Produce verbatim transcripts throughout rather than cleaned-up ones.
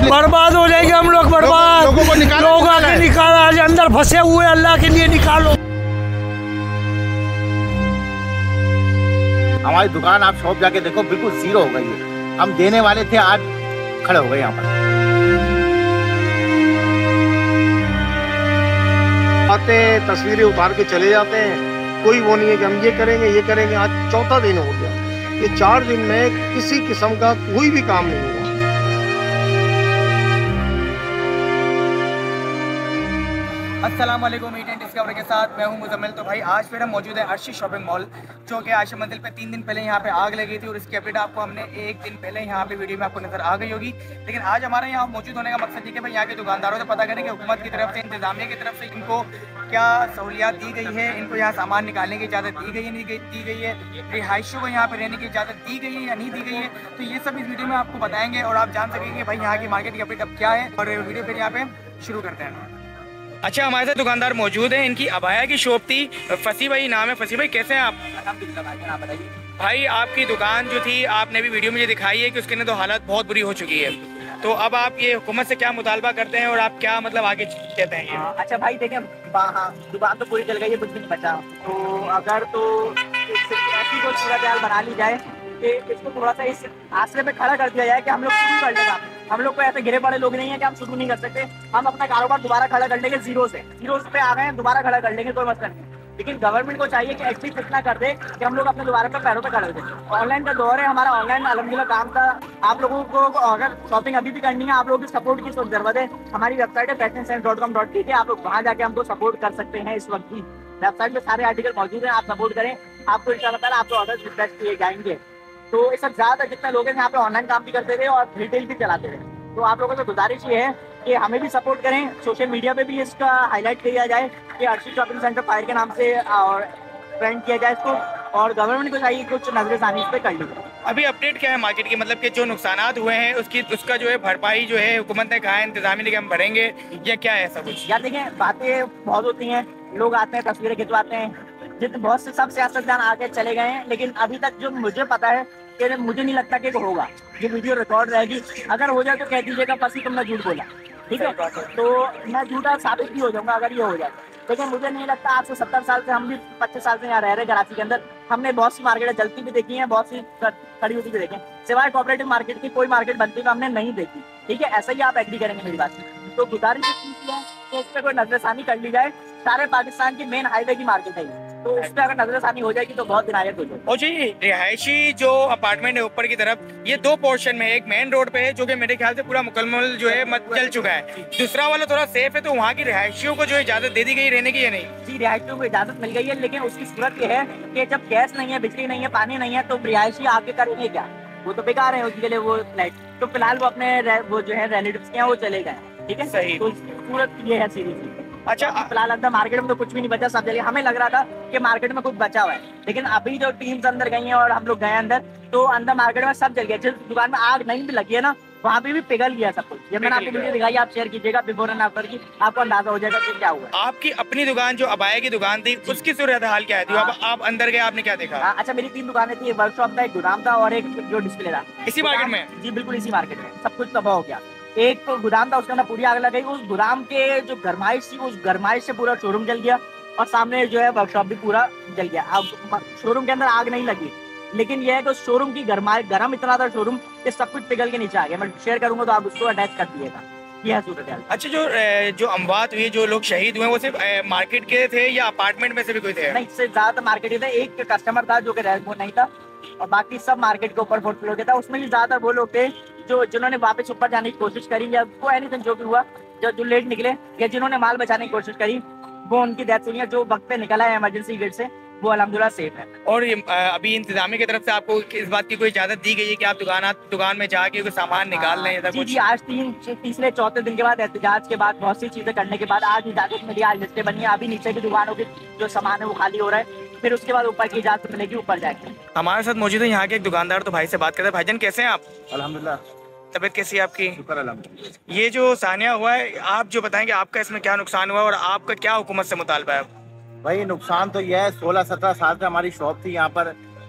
बर्बाद हो जाएंगे हम लोग, बर्बाद। लोगों को निकालो, लोग आके निकालो, आज अंदर फंसे हुए, अल्लाह के लिए निकालो। हमारी दुकान आप शॉप जाके देखो, बिल्कुल जीरो हो गई है। हम देने वाले थे, आज खड़े हो गए यहाँ पर। आते तस्वीरें उतार के चले जाते हैं, कोई वो नहीं है कि हम ये करेंगे ये करेंगे। आज चौथा दिन हो गया, ये चार दिन में किसी किस्म का कोई भी काम नहीं हुआ। अस्सलाम वालेकुम, ईट एंड डिस्कवरी के साथ मैं हूं मुजम्मिल। तो भाई आज फिर हम मौजूद है अर्शी शॉपिंग मॉल, जो कि आयशा मंजिल पे तीन दिन पहले यहाँ पे आग लगी थी और इसकी अपडेट आपको हमने एक दिन पहले यहाँ पे वीडियो में आपको नजर आ गई होगी। लेकिन आज हमारे यहाँ मौजूद होने का मकसद ये कि भाई यहाँ के दुकानदारों से पता करें कि हुकूमत की तरफ से, इंतजामिया की तरफ से इनको क्या सहूलियात दी गई है, इनको यहाँ सामान निकालने की इजाज़त दी गई है, नहीं दी गई है, रिहायशियों को यहाँ पर रहने की इजाज़त दी गई है या नहीं दी गई है। तो ये सब इस वीडियो में आपको बताएंगे और आप जान सकेंगे भाई यहाँ की मार्केट की अपडेट अब क्या है। और वीडियो फिर यहाँ पे शुरू करते हैं। अच्छा, हमारे साथ दुकानदार मौजूद हैं, इनकी अबाया की शॉप थी। फसी भाई नाम है। फसी भाई कैसे हैं आप? अल्हम्दुलिल्लाह भाई, आप बताइए। भाई आपकी दुकान जो थी, आपने भी वीडियो मुझे दिखाई है कि उसके अंदर तो हालत बहुत बुरी हो चुकी है। तो अब आप ये हुकूमत से क्या मुतालबा करते हैं और आप क्या मतलब आगे कहते हैं ये? अच्छा भाई देखें, हाँ दुकान तो पूरी चल गई है, कुछ भी नहीं बचा। तो अगर तो ऐसी कोई सूरत हाल बना ली जाए कि इसको थोड़ा सा इस आसरे पे खड़ा कर दिया जाए कि हम लोग शुरू कर लेगा। हम लोग को ऐसे घिरे पड़े लोग नहीं है कि हम शुरू नहीं कर सकते। हम अपना कारोबार दोबारा खड़ा कर लेंगे, जीरो से जीरो पे आ गए हैं, दोबारा खड़ा कर लेंगे, कोई मसला नहीं। लेकिन गवर्नमेंट को चाहिए कि एटलीस्ट इतना कर दे कि हम लोग अपने दोबारा पे पैरों पे खड़े हो जाए। ऑनलाइन का दौर है, हमारा ऑनलाइन अल्हम्दुलिल्लाह काम था। आप लोगों को अगर शॉपिंग अभी भी करनी है, आप लोगों की सपोर्ट की जरूरत है। हमारी वेबसाइट है fashion sense dot com dot T K, आप लोग वहाँ जाके हमको सपोर्ट कर सकते हैं। इस वक्त भी वेबसाइट में सारे आर्टिकल मौजूद हैं, आप सपोर्ट करें, आपको इंशाल्लाह आपको ऑर्डर रिक्वेस्ट किए जाएंगे। तो इस सब ज़्यादा जितने लोग हैं यहाँ पे ऑनलाइन काम भी करते रहे और रिटेल भी चलाते रहे। तो आप लोगों से गुजारिश ये है कि हमें भी सपोर्ट करें, सोशल मीडिया पे भी इसका हाईलाइट किया जाए कि अर्शी शॉपिंग सेंटर फायर के नाम से और ट्रेंड किया जाए इसको। और गवर्नमेंट को चाहिए कुछ नजरसानी इस पर कर ली। अभी अपडेट क्या है मार्केट की, मतलब कि जो नुकसानात हुए हैं उसकी उसका जो है भरपाई जो है हुकूमत ने कहा है इंतजामी ने कि हम भरेंगे, या क्या है ऐसा कुछ? यार देखें, बातें बहुत होती हैं, लोग आते हैं, तस्वीरें खिंचवाते हैं, जितने बहुत से सब सियासतदान आके चले गए हैं। लेकिन अभी तक जो मुझे पता है कि मुझे नहीं लगता कि होगा। ये वीडियो रिकॉर्ड रहेगी, अगर हो जाए तो कह दीजिएगा फसी तुमने झूठ बोला, ठीक है? तो मैं झूठा साबित भी हो जाऊंगा अगर ये हो जाए। लेकिन मुझे नहीं लगता, आज से सत्तर साल से, हम भी पच्चीस साल से यहाँ रह रहे हैं कराची के अंदर, हमने बहुत सी मार्केटें जलती भी देखी हैं, बहुत सी खड़ी होती भी देखी, सिवाय कोऑपरेटिव मार्केट की कोई मार्केट बनती हुई हमने नहीं देखी, ठीक है? ऐसा ही आप एग्री करेंगे मेरी बात। तो गुजारिश की है कि इस पर कोई नजरसानी कर ली जाए। सारे पाकिस्तान की मेन हाईवे की मार्केट है, तो उस पर अगर नजरसानी हो जाएगी तो बहुत इनायत हो जाएगी। और जी रिहायशी जो अपार्टमेंट है ऊपर की तरफ, ये दो पोर्शन में, एक मेन रोड पे है जो कि मेरे ख्याल से पूरा मुकम्मल जो है मत चल चुका है, दूसरा वाला थोड़ा सेफ है। तो वहाँ की रिहायशियों को जो इजाजत दे दी गई रहने की या नहीं? जी रिहायशियों को इजाजत मिल गई है, लेकिन उसकी सूरत ये है कि जब गैस नहीं है, बिजली नहीं है, पानी नहीं है, तो रिहायशी आगे करेंगे क्या? वो तो बेकार है उसके लिए वो फ्लैट। तो फिलहाल वो अपने वो जो है रिलेटिव्स के यहाँ वो चले गए, ठीक है? सही। तो सूरत ये है सीरीज। अच्छा, फिलहाल अंदर मार्केट में तो कुछ भी नहीं बचा, सब जगह हमें लग रहा था कि मार्केट में कुछ बचा हुआ है, लेकिन अभी जो टीम्स अंदर गई हैं और हम लोग गए अंदर, तो अंदर मार्केट में सब जल गया। जिस दुकान में आग नहीं भी लगी है ना, वहाँ पे भी पिघल गया सब कुछ। ये मैंने आपको वीडियो दिखाई, आप शेयर कीजिएगा बिफोर एंड आफ्टर की, आपको अंदाजा हो जाएगा कि क्या हुआ। आपकी अपनी दुकान जो अबाया की दुकान थी, उसकी सूरत हाल क्या थी? अब आप अंदर गए, आपने क्या देखा? अच्छा, मेरी तीन दुकानें थी, एक वर्कशॉप था, एक गोदाम था और एक जो डिस्प्ले था। इसी मार्केट में? जी बिल्कुल इसी मार्केट में। सब कुछ तबाह हो गया। एक तो गोदाम था, उसके अंदर पूरी आग लग गई। उस गोदाम के जो गरमाइश थी, उस गरमाइश से पूरा शोरूम जल गया और सामने जो है वर्कशॉप भी पूरा जल गया। अब शोरूम के अंदर आग नहीं लगी, लेकिन यह है कि शोरूम की गरमाइश, गर्म इतना था शोरूम कि सब कुछ पिघल के नीचे आ गया। मैं शेयर करूंगा तो आप उसको अटैच कर दिएगा। यह सूरत है। अच्छा, जो जो अमवात हुई, जो लोग शहीद हुए, वो सिर्फ मार्केट के थे या अपार्टमेंट में से भी कोई थे? नहीं, इससे ज्यादा मार्केट ही थे। एक कस्टमर था जो कि वो नहीं था और बाकी सब मार्केट के ऊपर फोर्थ फ्लोर के था। उसमें भी ज्यादा वो लोग थे जो जिन्होंने वापस ऊपर जाने की कोशिश करी, या वो एनीथिंग जो भी हुआ, जो जो लेट निकले या जिन्होंने माल बचाने की कोशिश करी, वो उनकी डेथ हुई है। जो वक्त पे निकला है इमरजेंसी गेट से, वो अल्हम्दुलिल्लाह सेफ है। और अभी इंतजामिया की तरफ से आपको इस बात की कोई इजाजत दी गई है कि आप दुकान दुकान में जाके कोई सामान निकाल लें? जी जी, आज तीन तीसरे चौथे दिन के बाद, एहतजाज के बाद, बहुत सी चीजें करने के बाद आज इजाजत मिली, आज लिस्टें बनी है। अभी नीचे की दुकानों की जो सामान है वो खाली हो रहा है, फिर उसके बाद ऊपर की इजाजत मिलेगी, ऊपर जाएंगे। हमारे साथ मौजूद है यहाँ के एक दुकानदार, तो भाई से बात करते हैं। भाईजान कैसे हैं आप? अल्हम्दुलिल्लाह। तबीयत कैसी है आपकी? शुक्र अल्हम्दुलिल्लाह। ये जो सानिया हुआ है, आप जो बताएंगे आपका इसमें क्या नुकसान हुआ और आपका क्या हुकूमत से मुतालबा है? भाई नुकसान तो यह है, सोलह सत्रह साल से हमारी शॉप थी यहाँ पर,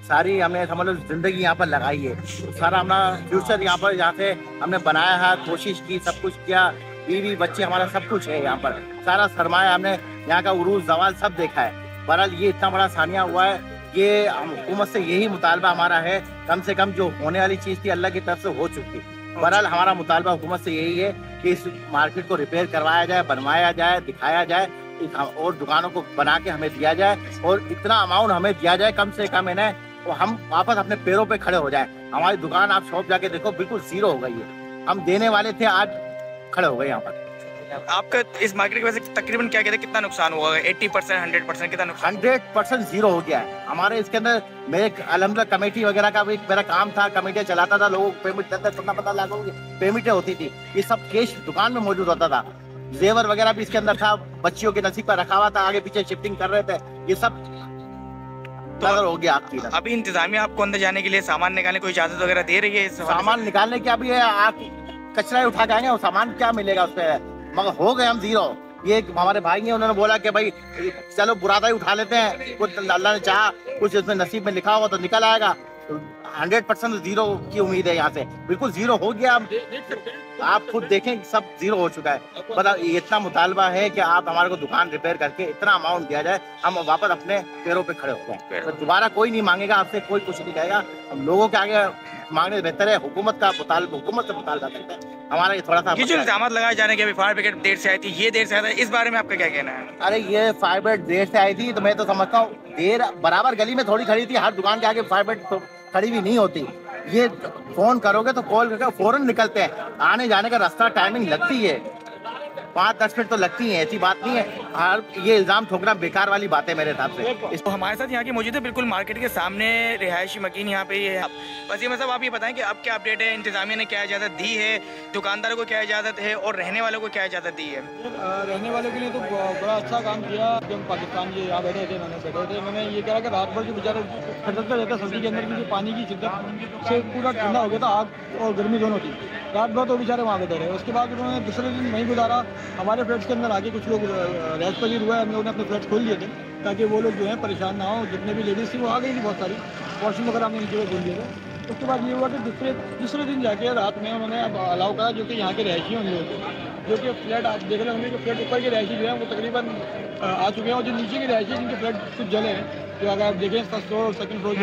सारी हमने समझ लो जिंदगी यहाँ पर लगाई है, सारा अपना फ्यूचर यहाँ पर यहाँ से हमने बनाया है, कोशिश की, सब कुछ किया, बीवी बच्चे हमारा सब कुछ है यहाँ पर, सारा सरमाया हमने यहाँ का उरूज जवाल सब देखा है। बहरहाल ये इतना बड़ा सानिया हुआ है, ये हुकूमत से यही मुतालबा हमारा है, कम से कम जो होने वाली चीज़ थी अल्लाह की तरफ से हो चुकी। बहरहाल हमारा मुतालबा हुकूमत से यही है कि इस मार्केट को रिपेयर करवाया जाए, बनवाया जाए, दिखाया जाए और दुकानों को बना के हमें दिया जाए और इतना अमाउंट हमें दिया जाए कम से कम इन्हें, तो हम वापस अपने पैरों पे खड़े हो जाए। हमारी दुकान आप शॉप जाके देखो बिल्कुल जीरो हो गई है, हम देने वाले थे आज खड़े हो गए यहाँ पर। आपका इस मार्केट की वजह से तकरीबन क्या कहते हैं कितना नुकसान हुआ है? अस्सी परसेंट हंड्रेड परसेंट कितना नुकसान? हंड्रेड परसेंट जीरो हो गया है हमारे इसके अंदर। मेरे अल्हम्दुलिल्लाह कमेटी वगैरह का भी मेरा काम था, कमेटियाँ चलाता था, लोगों को पेमेंट देता था, पता लागू पेमेंटें होती थी, ये सब कैश दुकान में मौजूद होता था, जेवर वगैरह भी इसके अंदर था, बच्चियों के नसीब पर रखा हुआ था, आगे पीछे शिफ्टिंग कर रहे थे, ये सब तो हो गया आपकी। अभी इंतजामिया आपको अंदर जाने के लिए सामान निकालने कोई इजाजत वगैरह दे रही है? सामान निकालने की अभी आप कचरा उठा के आएंगे और सामान क्या मिलेगा उस पर, मगर हो गए हम जीरो। ये हमारे भाई हैं, उन्होंने बोला कि भाई चलो बुरादा ही उठा लेते हैं, कुछ अल्लाह ने चाहा कुछ उसमें नसीब में लिखा होगा तो निकल आएगा। हंड्रेड परसेंट जीरो की उम्मीद है यहाँ से, बिल्कुल जीरो हो गया। आप खुद देखें सब जीरो हो चुका है। मतलब इतना मुतालबा है कि आप हमारे को दुकान रिपेयर करके इतना अमाउंट दिया जाए, हम वापस अपने पैरों पे खड़े हो जाए। तो दोबारा कोई नहीं मांगेगा आपसे, कोई कुछ नहीं कहेगा, हम लोगों के आगे मांगने बेहतर है हुकूमत का मुतालबा, हुकूमत से मुतालबा करते हैं। हमारा ये थोड़ा सा ये जो इल्जाम लगाए जाने के, अभी फायर ब्रिगेड देर से आई थी, ये देर से आया था, इस बारे में आपका क्या कहना है? अरे ये फायर ब्रिगेड देर से आई थी तो मैं तो समझता हूँ देर बराबर गली में थोड़ी खड़ी थी, हर दुकान के आगे फायर ब्रिगेड तो खड़ी भी नहीं होती। ये फोन करोगे तो कॉल करके फौरन निकलते हैं, आने जाने का रास्ता टाइमिंग लगती है, पाँच दस मिनट तो लगती है, ऐसी बात नहीं है। हर ये इल्जाम ठोकना बेकार वाली बात है मेरे हिसाब से। तो हमारे साथ यहाँ की मौजूद है, बिल्कुल मार्केट के सामने रिहायशी मकीन यहाँ पे ये है। वसीम साहब आप ये बताएं कि अब क्या अपडेट है, इंतजामिया ने क्या इजाज़त दी है, दुकानदारों को क्या इजाज़त है और रहने वालों को क्या इजाज़त दी है? रहने वालों के लिए तो बड़ा अच्छा काम किया। जब पाकिस्तान के यहाँ बैठे थे, मैंने बैठे थे, मैंने ये कहा कि रात भर जो बेचारे खटकता रहता सर्दी के अंदर भी, पानी की शिद्दत से पूरा ठंडा हो गया था, आग और गर्मी दोनों थी, रात भर तो बेचारे वहाँ बैठे रहे। उसके बाद उन्होंने दूसरे दिन वहीं गुजारा। हमारे फ्लैट्स के अंदर आके कुछ लोग रैश पजीर हुआ है, हम लोगों ने अपने फ्लैट्स खोल दिए थे ताकि वो लोग जो है परेशान ना हो। जितने भी लेडीज़ थी वो आ गई थी, बहुत सारी वॉशरूम वगैरह हमने नीचे खोल दिए थे। उसके बाद ये हुआ कि दूसरे दूसरे दिन जाके रात में उन्होंने अब अलाउ करा, जो कि यहाँ के रहायशी हैं उन लोगों को, जो कि फ्लैट आप देख रहे होंगे कि फ्लैट ऊपर के रहायशी जो है वो तकरीबन आ चुके हैं, और जो नीचे के रहायशी जिनके फ्लैट कुछ जले हैं, जो अगर आप देखें फर्स्ट फ्लोर और सेकंड फ्लोर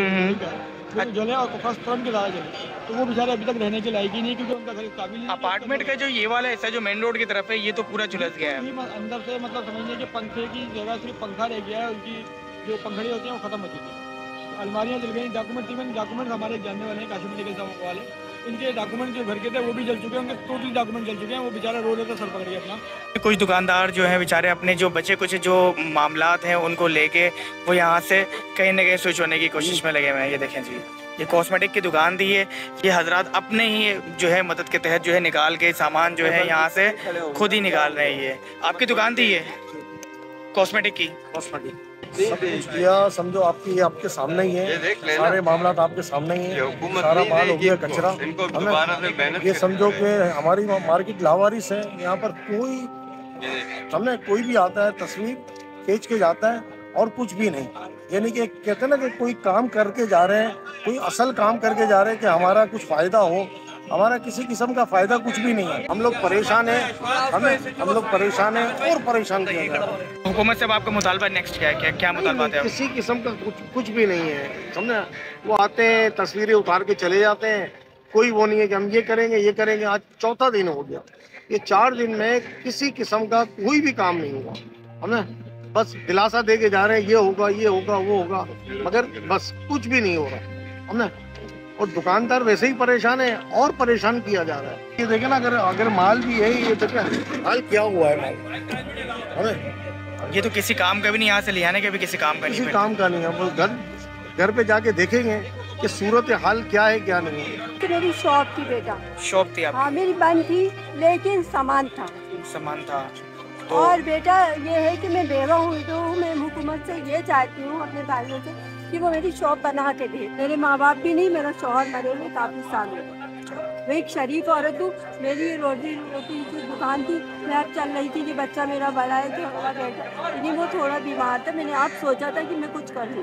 जो जले और फर्स्ट फ्रंट के ज़्यादा जले, तो वो बेचारे अभी तक रहने के लायक ही नहीं, क्योंकि उनका घर काबिल नहीं। अपार्टमेंट का जो ये वाला हिस्सा जो मेन रोड की तरफ है, ये तो पूरा झुलस गया है अंदर से। मतलब समझिए कि पंखे की जगह सिर्फ पंखा रह गया है, उनकी जो पंखड़ी होती हैं वो खत्म हो चुकी है, अलमारियाँ जल गई, डॉक्यूमेंट इवन डॉक्यूमेंट हमारे जानने वाले हैं काशी मेडिकल साहब वाले, इनके डॉक्यूमेंट जो घर के थे वो भी जल चुके हैं, उनके टोटल डॉक्यूमेंट जल चुके हैं। वो बेचारा रो लेकर सर पकड़ गया अपना। कुछ दुकानदार जो है बेचारे अपने जो बचे कुछ जो मामलात हैं उनको लेके वो यहाँ से कहीं ना कहीं स्विच होने की कोशिश में लगे हुए हैं। ये देखें जी, ये कॉस्मेटिक की दुकान दी है, ये हजरात अपने ही जो है मदद के तहत जो है निकाल के सामान जो है यहाँ से खुद ही निकाल रहे हैं। ये आपकी दुकान थी ये कॉस्मेटिक की? कॉस्मेटिक सब कुछ किया, समझो आपकी आपके सामने ही है, सारे मामला आपके सामने ही है, सारा माल हो गया कचरा। हमें ये समझो कि हमारी मार्केट लावारिस है, यहाँ पर कोई हमने कोई भी आता है तस्वीर खींच के जाता है और कुछ भी नहीं। यानी कि कहते हैं ना कि कोई काम करके जा रहे हैं, कोई असल काम करके जा रहे हैं कि हमारा कुछ फ़ायदा हो, हमारा किसी किस्म का फ़ायदा कुछ भी नहीं है। हम लोग परेशान हैं, हमें हम लोग परेशान हैं और परेशान किया जा रहा है। हुकूमत से आपका मुतालबा नेक्स्ट क्या है, क्या क्या मुतालबा है? किसी किस्म का कुछ कुछ भी नहीं है, समझे। वो आते हैं तस्वीरें उतार के चले जाते हैं, कोई वो नहीं है कि हम ये करेंगे ये करेंगे। आज चौथा दिन हो गया, ये चार दिन में किसी किस्म का कोई भी काम नहीं हुआ। हमने बस दिलासा दे के जा रहे हैं ये होगा ये होगा वो होगा, मगर बस कुछ भी नहीं हो रहा। हमने और दुकानदार वैसे ही परेशान है और परेशान किया जा रहा है। ये देखे ना, अगर अगर माल भी है, ये देखे हाल क्या हुआ है माल। हमें ये तो किसी काम का भी नहीं, यहाँ से ले आने का भी किसी काम का नहीं, किसी काम का नहीं है। वो घर घर पे जाके देखेंगे कि सूरत हाल क्या है क्या नहीं है। मेरी शॉप थी बेटा, शॉप थी आपकी? हाँ मेरी बंद थी, लेकिन सामान था सामान था तो... और बेटा ये है कि मैं बेवा हूँ, तो मैं हुकूमत से ये चाहती हूँ अपने भाइयों से कि वो मेरी शॉप बना के दे। मेरे माँ बाप भी नहीं, मेरा शौहर मरे हुए काफ़ी साल हुए। मैं एक शरीफ औरत हूँ, मेरी रोटी रोटी की दुकान थी, मैं अब चल रही थी कि बच्चा मेरा बड़ा है जो हमारा बेटा, लेकिन वो थोड़ा बीमार था। मैंने आप सोचा था कि मैं कुछ कर लूँ,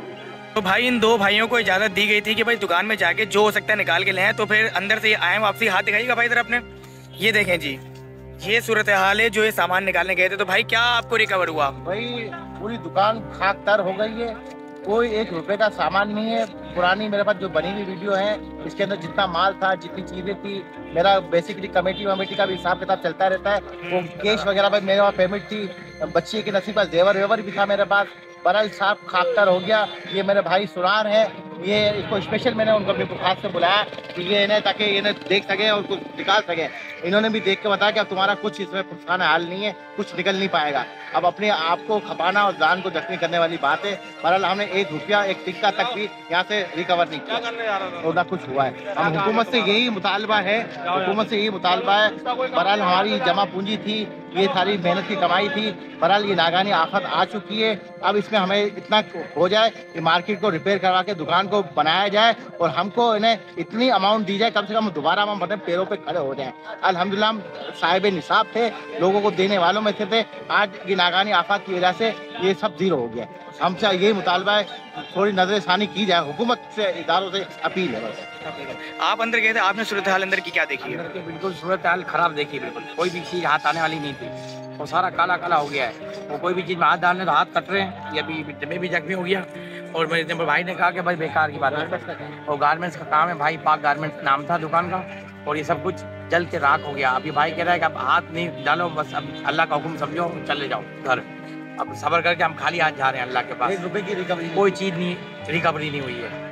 तो भाई इन दो भाइयों को इजाज़त दी गई थी कि भाई दुकान में जाके जो हो सकता है निकाल के लें, तो फिर अंदर से आए वापसी। हाथ दिखाइएगा भाई इधर अपने, ये देखें जी, ये सूरत हाल है जो ये सामान निकालने गए थे। तो भाई क्या आपको रिकवर हुआ? भाई पूरी दुकान खाक तर हो गई है, कोई एक रुपए का सामान नहीं है। पुरानी मेरे पास जो बनी हुई वीडियो है, इसके अंदर जितना माल था, जितनी चीज़ें थी, मेरा बेसिकली कमेटी वमेटी का भी हिसाब किताब चलता रहता है। वो कैश वगैरह पर मेरे पास पेमेंट थी, बच्चे के नसीब पर जेवर वेवर भी था मेरे पास। बरल साहब खाकतर हो गया। ये मेरे भाई सुरार है, ये इसको स्पेशल मैंने उनको अपने खास से बुलाया कि ये इन्हें ताकि इन्हें देख सके और कुछ निकाल सके। इन्होंने भी देख के बताया कि अब तुम्हारा कुछ इसमें पुरस्कार हाल नहीं है, कुछ निकल नहीं पाएगा। अब अपने आप को खपाना और जान को जख्मी करने वाली बात है। बहरहाल हमने एक रुपया एक टिक्का तक भी यहाँ से रिकवर नहीं किया और ना कुछ हुआ है। हम हुकूमत से यही मुतालबा है, हुकूमत से यही मुतालबा है। बहरहाल हमारी जमा पूंजी थी, ये सारी मेहनत की कमाई थी। बहरहाल ये नागानी आफत आ चुकी है। अब इसमें हमें इतना हो जाए कि मार्केट को रिपेयर करवा के दुकान को बनाया जाए और हमको इन्हें इतनी अमाउंट दी जाए, कम से कम दोबारा हम अपने पैरों पे खड़े हो जाएं। अल्हम्दुलिल्लाह हम साहिब निसाब थे, लोगों को देने वालों में से थे। आज की नागानी आफत की वजह से ये सब जीरो हो गया। हमसे यही मुतालबा है, थोड़ी नजरसानी की जाए, हुकूमत से, इदारों से अपील है बस। आप अंदर गए थे, आपने सूरत हाल अंदर की क्या देखी है? अंदर की बिल्कुल सूरत हाल खराब देखी, बिल्कुल कोई भी चीज़ हाथ आने वाली नहीं थी। वो सारा काला काला हो गया है। वो कोई भी चीज़ में हाथ डालने तो हाथ कट रहे हैं। ये अभी मैं भी जख्मी हो गया और मेरे भाई ने कहा कि भाई बेकार की बात है। और गारमेंट्स का काम है भाई, पाक गारमेंट्स नाम था दुकान का, और ये सब कुछ जल के राख हो गया। अभी भाई कह रहा है कि अब हाथ नहीं डालो, बस अब अल्लाह का हुक्म समझो, चले जाओ घर। अब सब्र करके हम खाली हाथ जा रहे हैं अल्लाह के पास। एक रुपए की रिकवरी कोई चीज़ नहीं, रिकवरी नहीं हुई है।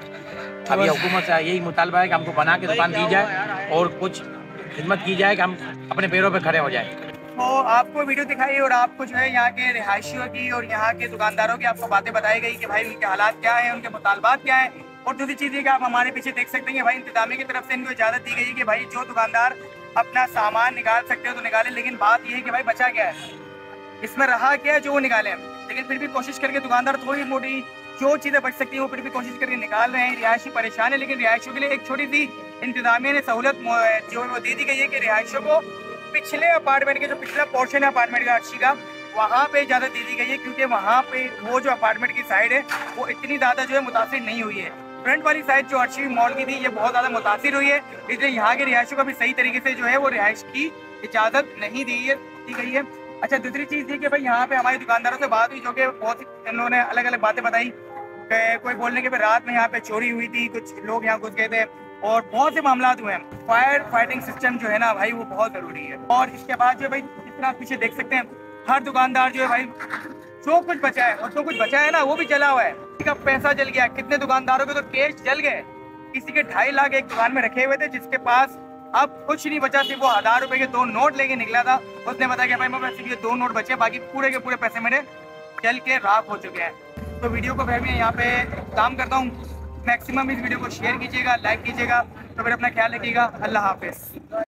अभी हुकूमत से यही मुतालबा है कि हमको बना के दुकान दी जाए और कुछ खिदमत की जाए कि हम अपने पैरों पे खड़े हो जाए। तो आपको वीडियो दिखाई और आपको जो है यहाँ के रिहायशियों की और यहाँ के दुकानदारों की आपको बातें बताई गई कि भाई उनके हालात क्या हैं, उनके मुतालबात क्या हैं। और दूसरी चीज़ ये कि आप हमारे पीछे देख सकते हैं कि भाई इंतजामिया की तरफ से इनको इजाज़त दी गई है कि भाई जो दुकानदार अपना सामान निकाल सकते हो तो निकालें, लेकिन बात ये है कि भाई बचा क्या है, इसमें रहा क्या है जो वो निकालें। लेकिन फिर भी कोशिश करके दुकानदार थोड़ी मोटी जो चीज़ें बच सकती हैं वो फिर भी कोशिश करके निकाल रहे हैं। रिहायशी परेशान है, लेकिन रिहायशियों के लिए एक छोटी सी इंतजामिया ने सहूलत जो है वो दे दी गई है कि रिहायशियों को पिछले अपार्टमेंट के जो पिछला पोर्शन है अपार्टमेंट का अर्शी का, वहाँ पे इजाज़त दे दी गई है, क्योंकि वहाँ पे वो जो अपार्टमेंट की साइड है वो इतनी ज़्यादा जो है मुतासिर नहीं हुई है। फ्रंट वाली साइड जो अर्शी मॉल की थी ये बहुत ज़्यादा मुतासिर हुई है, इसलिए यहाँ के रिहायशियों को भी सही तरीके से जो है वो रिहाइश की इजाज़त नहीं दी है दी गई है। अच्छा, दूसरी चीज़ थी कि भाई यहाँ पे हमारे दुकानदारों से बात हुई जो कि बहुत सी इन लोगों ने अलग अलग बातें बताई। कोई बोलने के फिर रात में यहाँ पे चोरी हुई थी, कुछ लोग यहाँ घुस गए थे और बहुत से मामला हुए हैं। फायर फाइटिंग सिस्टम जो है ना भाई वो बहुत ज़रूरी है। और इसके बाद जो भाई जिस तरह आप पीछे देख सकते हैं, हर दुकानदार जो है भाई जो कुछ बचा है और जो कुछ बचा है ना वो भी जला हुआ है। किसी का पैसा जल गया, कितने दुकानदारों के तो कैश जल गए। किसी के ढाई लाख एक दुकान में रखे हुए थे जिसके पास अब कुछ नहीं बचा, सिर्फ वो हजार रुपए के दो नोट लेके निकला था। उसने बताया कि भाई मेरे पास ये दो नोट बचे, बाकी पूरे के पूरे पैसे मेरे जल के राख हो चुके हैं। तो वीडियो को फिर मैं यहाँ पे काम करता हूँ, मैक्सिमम इस वीडियो को शेयर कीजिएगा, लाइक कीजिएगा। तो फिर अपना ख्याल रखिएगा। अल्लाह हाफिज़।